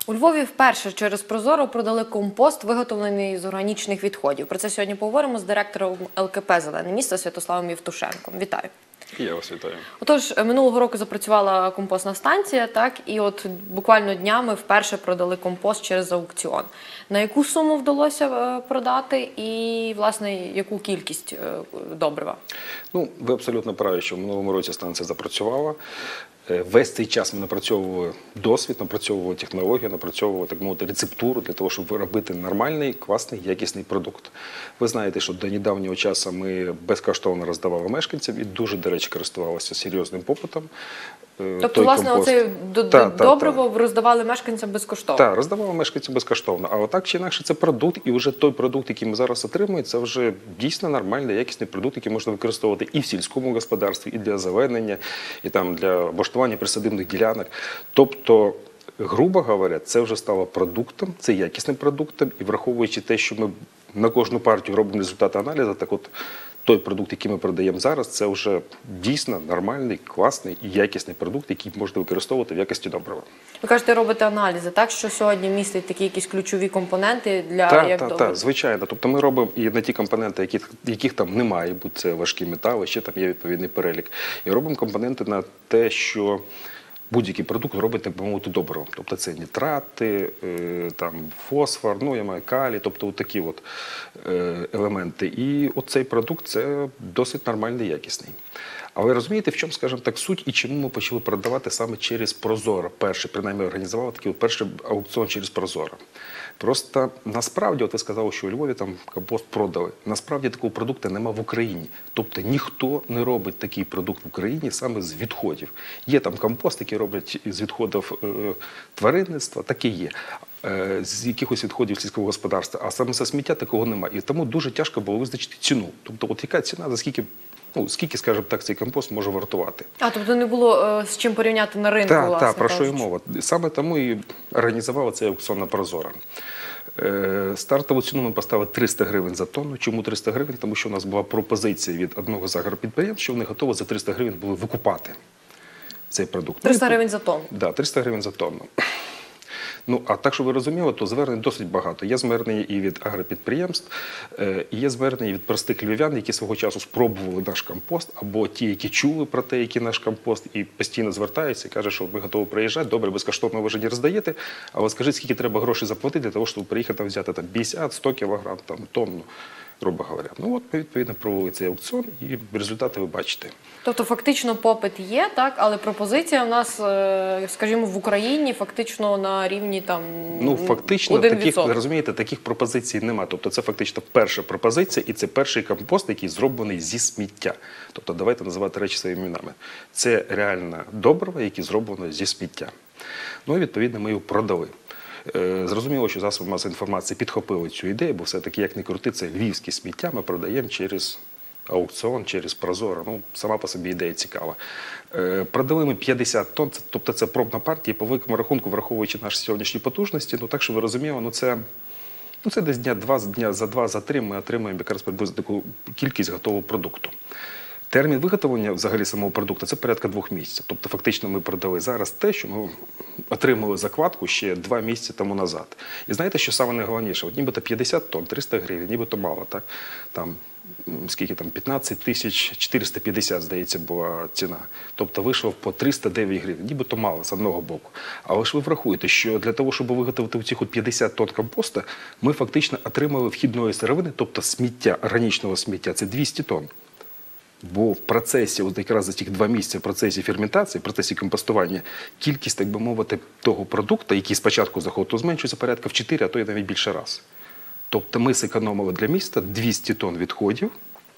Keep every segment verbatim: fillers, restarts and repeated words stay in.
У Львові вперше через Прозоро продали компост, виготовлений з органічних відходів. Про це сьогодні поговоримо з директором ел ке пе «Зелене місто» Святославом Євтушенком. Вітаю. Я вас вітаю. Отож, минулого року запрацювала компостна станція, так, і от буквально днями вперше продали компост через аукціон. На яку суму вдалося продати і, власне, яку кількість добрива? Ну, ви абсолютно праві, що в минулому році станція запрацювала. Весь цей час ми напрацьовували досвід, напрацьовували технологію, напрацьовували, так мовити, рецептуру для того, щоб робити нормальний, класний, якісний продукт. Ви знаєте, що до недавнього часу ми безкоштовно роздавали мешканцям і дуже, до речі, користувалися серйозним попитом. Тобто, той власне, оце добриво та, роздавали мешканцям безкоштовно? Так, роздавали мешканцям безкоштовно. А отак чи інакше це продукт, і вже той продукт, який ми зараз отримуємо, це вже дійсно нормальний, якісний продукт, який можна використовувати і в сільському господарстві, і для озеленення, і там для облаштування присадибних ділянок. Тобто, грубо говоря, це вже стало продуктом, це якісним продуктом, і враховуючи те, що ми на кожну партію робимо результати аналізу, так от той продукт, який ми продаємо зараз, це вже дійсно нормальний, класний і якісний продукт, який можна використовувати в якості добрива. Ви кажете, робите аналізи, так? Що сьогодні містять такі якісь ключові компоненти для так, як так, добрива? Так, звичайно. Тобто ми робимо і на ті компоненти, яких, яких там немає, будь це важкі метали, ще там є відповідний перелік. І робимо компоненти на те, що будь-який продукт робить, так би мовити, добривом. Тобто це нітрати, там, фосфор, ну, я маю калій, тобто такі от елементи. І оцей продукт – це досить нормальний, якісний. Але розумієте, в чому, скажімо так, суть і чому ми почали продавати саме через Прозоро? Перший, принаймні, організували такий перший аукціон через Прозоро. Просто насправді, от ви сказали, що у Львові там компост продали. Насправді такого продукту нема в Україні. Тобто ніхто не робить такий продукт в Україні саме з відходів. Є там компост, який роблять з відходів е, тваринництва, таке є. Е, з якихось відходів сільського господарства. А саме за сміття такого немає. І тому дуже тяжко було визначити ціну. Тобто от яка ціна, за скільки, ну, скільки, скажімо так, цей компост може вартувати. А, тобто не було е, з чим порівняти на ринку, так, власне. Так, про що і мова. Саме тому і організували цей аукціон на Прозоро. Е, стартову ціну ми поставили триста гривень за тонну. Чому триста гривень? Тому що у нас була пропозиція від одного з агропідприємств, що вони готові за триста гривень були викупати цей продукт. триста гривень за тонну? Так, да, триста гривень за тонну. Ну, а так, щоб ви розуміли, то звернень досить багато. Є звернення і від агропідприємств, і є звернення від простих львів'ян, які свого часу спробували наш компост, або ті, які чули про те, який наш компост, і постійно звертаються і кажуть, що ми готові приїжджати, добре, безкоштовно ви вже не роздаєте, але скажіть, скільки треба грошей заплатити для того, щоб приїхати взяти там п'ятдесят-сто кілограм, там, тонну, грубо говоря. Ну от, ми, відповідно, провели цей аукціон, і результати ви бачите. Тобто фактично попит є, так, але пропозиція в нас, скажімо, в Україні фактично на рівні там Ну, фактично, один таких, відсоток. розумієте, таких пропозицій немає. Тобто це фактично перша пропозиція, і це перший компост, який зроблений зі сміття. Тобто давайте називати речі своїми іменами. Це реально добриво, яке зроблено зі сміття. Ну і відповідно ми його продали. Зрозуміло, що засоби масової інформації підхопили цю ідею, бо все-таки, як не крути, це львівське сміття ми продаємо через аукціон, через Прозоро. Ну, сама по собі ідея цікава. Продали ми п'ятдесят тонн, тобто це пробна партія, по великому рахунку, враховуючи наші сьогоднішні потужності, ну так, що ви розуміли, ну це, ну, це десь дня два, дня за два, за три ми отримаємо якраз приблизно таку кількість готового продукту. Термін виготовлення взагалі самого продукту – це порядка двох місяців. Тобто фактично ми продали зараз те, що ми отримали закладку ще два місяці тому назад. І знаєте, що саме найголовніше? От нібито п'ятдесят тонн, триста гривень, нібито мало, так? Там, скільки там, п'ятнадцять тисяч чотириста п'ятдесят, здається, була ціна. Тобто вийшло по триста дев'ять гривень, нібито мало з одного боку. Але ж ви врахуєте, що для того, щоб виготовити цих п'ятдесят тонн компоста, ми фактично отримали вхідної сировини, тобто сміття, органічного сміття, це двісті тонн. Бо в процесі, от якраз за ці два місяці в процесі ферментації, в процесі компостування, кількість, так би мовити, того продукту, який спочатку заходить, то зменшується порядка в чотири, а то й навіть більше раз. Тобто ми зекономили для міста двісті тонн відходів,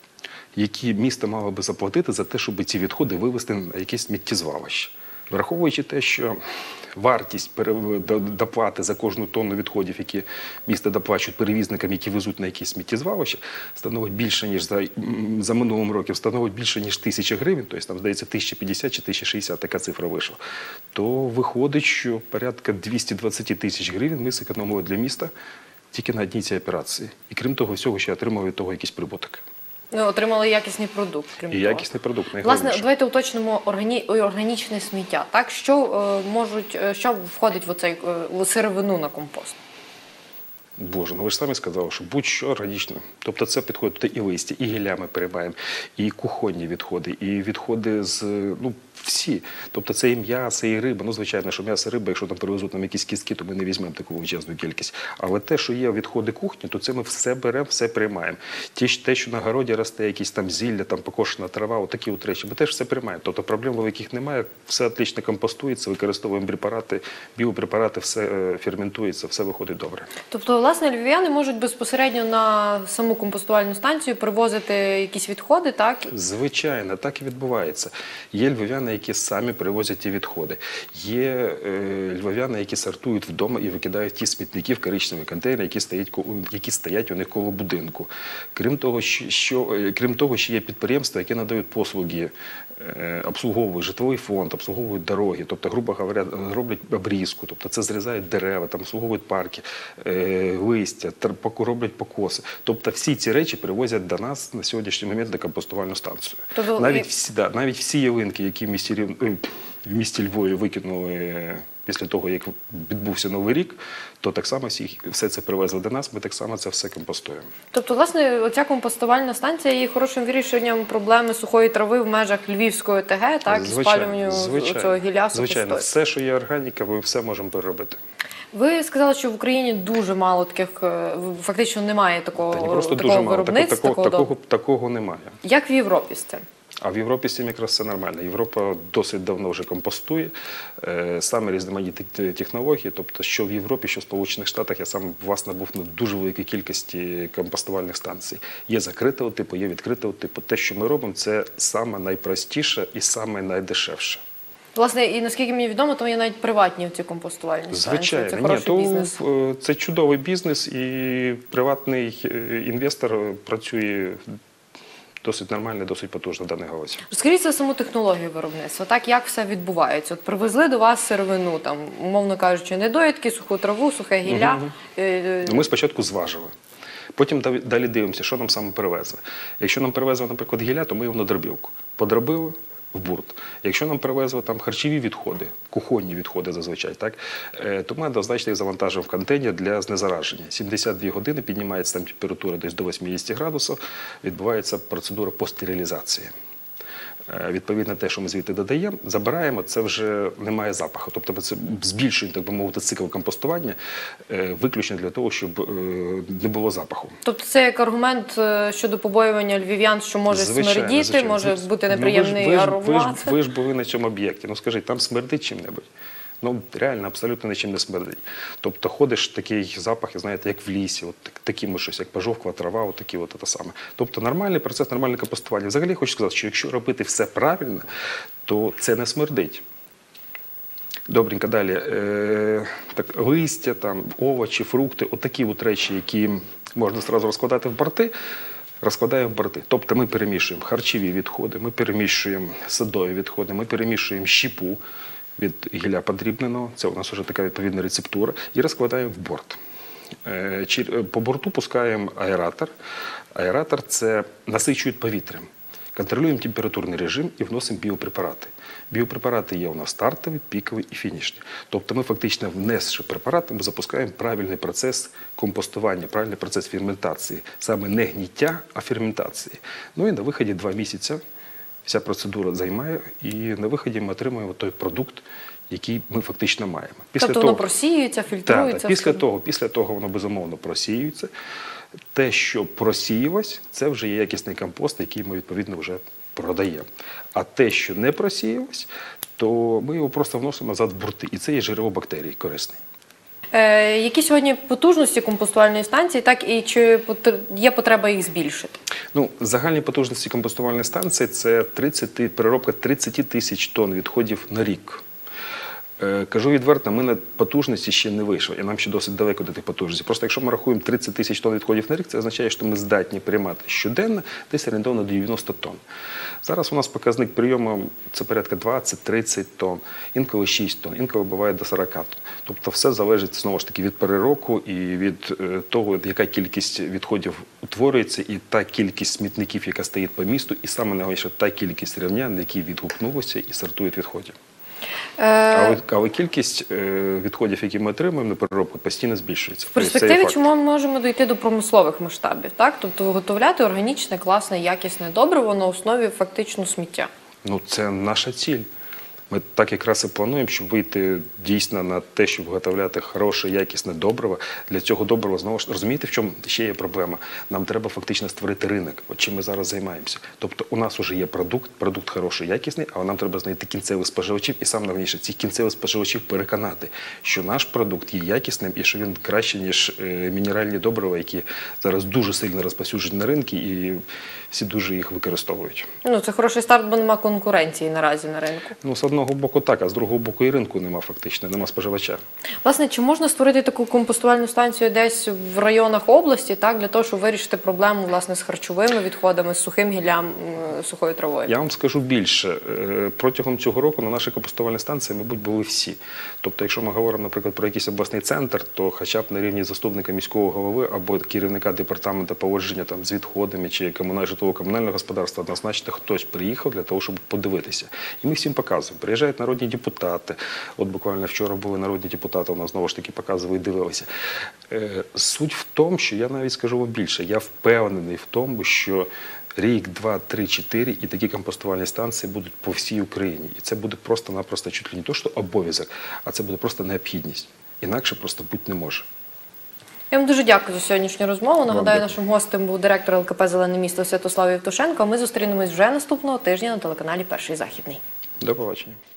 які місто мало би заплатити за те, щоб ці відходи вивезти на якесь сміттєзвалище. Враховуючи те, що вартість доплати за кожну тонну відходів, які місто доплачують перевізникам, які везуть на якісь сміттєзвалище, становить більше, ніж за, за минулим роком, становить більше, ніж тисяча гривень, тобто там, здається, тисяча п'ятдесят чи тисяча шістдесят, така цифра вийшла, то виходить, що порядка двісті двадцять тисяч гривень ми зекономили для міста тільки на одній цій операції. І крім того всього, ще отримали від того якийсь прибуток. Ну, отримали якісний продукт, крім І того. якісний продукт, Власне, найголовніше. давайте уточнимо органі... ой, органічне сміття. Так, що е, можуть, е, що входить в оцей е, в сировину на компост? Боже, ну ви ж самі сказали, що будь-що органічне. Тобто це підходить туди і листя, і гілля ми переймаємо, і кухонні відходи, і відходи з, ну, всі. Тобто це і м'ясо, і риба. Ну, звичайно, що м'ясо, риба, якщо там привезуть нам якісь кістки, то ми не візьмемо таку величезну кількість. Але те, що є відходи кухні, то це ми все беремо, все приймаємо. Ті, те, що на городі росте, якісь там зілля, там покошена трава, отакі от речі, ми теж все приймаємо. Тобто проблем великих немає, все отлично компостується, використовуємо препарати, біопрепарати, все е, ферментується, все виходить добре. Тобто, власне, львів'яни можуть безпосередньо на саму компостувальну станцію привозити якісь відходи, так? Звичайно, так і відбувається. Є львов'яни, які самі привозять ті відходи. Є е, львов'яни, які сортують вдома і викидають ті смітники в коричневі контейнери, які стоять, які стоять у них коло будинку. Крім того, що, що, крім того, ще є підприємства, які надають послуги, е, обслуговують житловий фонд, обслуговують дороги, тобто, грубо говоря, роблять обрізку, тобто це зрізають дерева, там обслуговують парки, е, листя, роблять покоси. Тобто всі ці речі привозять до нас на сьогоднішній момент на компостувальну станцію. Тобто, навіть, і... всі, да, навіть всі ялинки, які в місті, Рів- ой, в місті Львові викинули після того, як відбувся Новий рік, то так само всі, все це привезли до нас, ми так само це все компостуємо. Тобто, власне, оця компостувальна станція є хорошим вирішенням проблеми сухої трави в межах Львівської ОТГ, так, і спалюванню цього гілля Звичайно, сухостою. все, що є органіка, ми все можемо переробити. Ви сказали, що в Україні дуже мало таких, е, фактично немає такого, Та не просто такого дуже мало, такого, виробництва. такого, такого, такого, такого немає. Як в Європі з цим? А в Європі з цим якраз все нормально. Європа досить давно вже компостує, е, саме різноманітні технології, тобто що в Європі, що в Сполучених Штатах, я сам, власне, був на дуже великій кількості компостувальних станцій. Є закритого типу, є відкритого типу. Те, що ми робимо, це саме найпростіше і саме найдешевше. Власне, і наскільки мені відомо, то є навіть приватні ці компостувальні станції. Звичайно, Це ні, хороший то бізнес. е, це чудовий бізнес, і приватний е, інвестор працює досить нормально, досить потужно в даній галузі. Розкажіть за саму технологію виробництва, так, як все відбувається? От привезли до вас сировину, там, умовно кажучи, недоїдки, суху траву, сухе гілля. Мгм. Е, Ну, ми спочатку зважили. Потім дав- далі дивимося, що нам саме перевезли. Якщо нам перевезли, наприклад, гілля, то ми його на дробілку. Подробили в бурт. Якщо нам перевезли там харчові відходи, кухонні відходи зазвичай, так, е, то ми однозначно їх завантажуємо в контейнер для знезараження. сімдесят дві години піднімається там температура десь до вісімдесят градусів, відбувається процедура постерилізації. Е, Відповідно, те, що ми звідти додаємо, забираємо, це вже не має запаху. Тобто ми це збільшуємо, так би мовити, цикл компостування е, виключно для того, щоб е, не було запаху. Тобто це як аргумент е, щодо побоювання львів'ян, що може Звичайно, смердіти, звичайно. може Ну, бути ну, неприємний ви ж, ви ж, аромат. Ви ж, ви ж були на цьому об'єкті. Ну скажіть, там смердить чим-небудь? Ну, реально, абсолютно нічим не смердить. Тобто ходиш, такий запах, знаєте, як в лісі, от так- такими щось, як пожовкла трава, от такі от те саме. Тобто нормальний процес, нормальне компостування. Взагалі, хочу сказати, що якщо робити все правильно, то це не смердить. Добренько, далі. Е, так, листя, там, овочі, фрукти, отакі от речі, які можна одразу розкладати в борти, розкладаємо в борти. Тобто ми перемішуємо харчові відходи, ми перемішуємо садові відходи, ми перемішуємо щепу від гілля подрібненого, це у нас вже така відповідна рецептура, і розкладаємо в борт. Е, чи- По борту пускаємо аератор. Аератор – це насичують повітрям. Контролюємо температурний режим і вносимо біопрепарати. Біопрепарати є у нас стартові, пікові і фінішні. Тобто ми фактично, внесши препарати, ми запускаємо правильний процес компостування, правильний процес ферментації. Саме не гніття, а ферментації. Ну і на виході два місяці вся процедура займає, і на виході ми отримуємо той продукт, який ми фактично маємо. Тобто того- воно просіюється, так, фільтрується. так. Після все. того, після того воно безумовно просіюється. Те, що просіялось, це вже є якісний компост, який ми відповідно вже продаємо. А те, що не просіялось, то ми його просто вносимо назад в бурти. І це є джерело бактерій корисний. Е, які сьогодні потужності компостувальної станції, так і чи потр- є потреба їх збільшити? Ну, загальні потужності компостувальної станції – це тридцять, переробка тридцять тисяч тонн відходів на рік. Е, Кажу відверто, ми на потужності ще не вийшли, і нам ще досить далеко до тих потужностей. Просто якщо ми рахуємо тридцять тисяч тонн відходів на рік, це означає, що ми здатні приймати щоденно десь орієнтовно до дев'яноста тонн. Зараз у нас показник прийому – це порядка двадцять-тридцять тонн, інколи шість тонн, інколи буває до сорока тонн. Тобто все залежить, знову ж таки, від переробку і від е, того, яка кількість відходів утворюється, і та кількість смітників, яка стоїть по місту, і саме найголовніше, та кількість рівнян, які відгукнулися і сортують відходів. Але, але кількість е, відходів, які ми отримуємо на переробку, постійно збільшується. В перспективі чому ми можемо дійти до промислових масштабів, так? Тобто виготовляти органічне, класне, якісне добриво на основі фактично сміття. Ну, це наша ціль. Ми так якраз і плануємо, щоб вийти дійсно на те, щоб виготовляти хороше, якісне добриво. Для цього добрива, знову ж, розумієте, в чому ще є проблема? Нам треба фактично створити ринок, от чим ми зараз займаємося. Тобто у нас вже є продукт, продукт хороший, якісний, але нам треба знайти кінцевих споживачів і, саме головніше, цих кінцевих споживачів переконати, що наш продукт є якісним і що він краще, ніж е, мінеральні добрива, які зараз дуже сильно розповсюджені на ринку і всі дуже їх використовують. Ну, це хороший старт, бо нема конкуренції наразі на ринку. Ну, з одного боку так, а з другого боку і ринку нема фактично, нема споживача. Власне, чи можна створити таку компостувальну станцію десь в районах області, так, для того, щоб вирішити проблему, власне, з харчовими відходами, з сухим гіллям, м, сухою травою? Я вам скажу більше. Е, Протягом цього року на нашій компостувальній станції, мабуть, були всі. Тобто, якщо ми говоримо, наприклад, про якийсь обласний центр, то хоча б на рівні заступника міського голови або керівника департаменту поводження там з відходами чи комунального житлово-комунального господарства, однозначно хтось приїхав для того, щоб подивитися. І ми всім показуємо. Приїжджають народні депутати. От буквально вчора були народні депутати, у нас знову ж таки показували і дивилися. Е, Суть в тому, що я навіть скажу вам більше, я впевнений в тому, що рік, два, три, чотири і такі компостувальні станції будуть по всій Україні. І це буде просто-напросто чуть ли не то, що обов'язок, а це буде просто необхідність. Інакше просто бути не може. Я вам дуже дякую за сьогоднішню розмову. Нагадаю, дякую. нашим гостем був директор ел ка пе «Зелене місто» Святослав Євтушенко. А ми зустрінемось вже наступного тижня на телеканалі «Перший Західний». До побачення.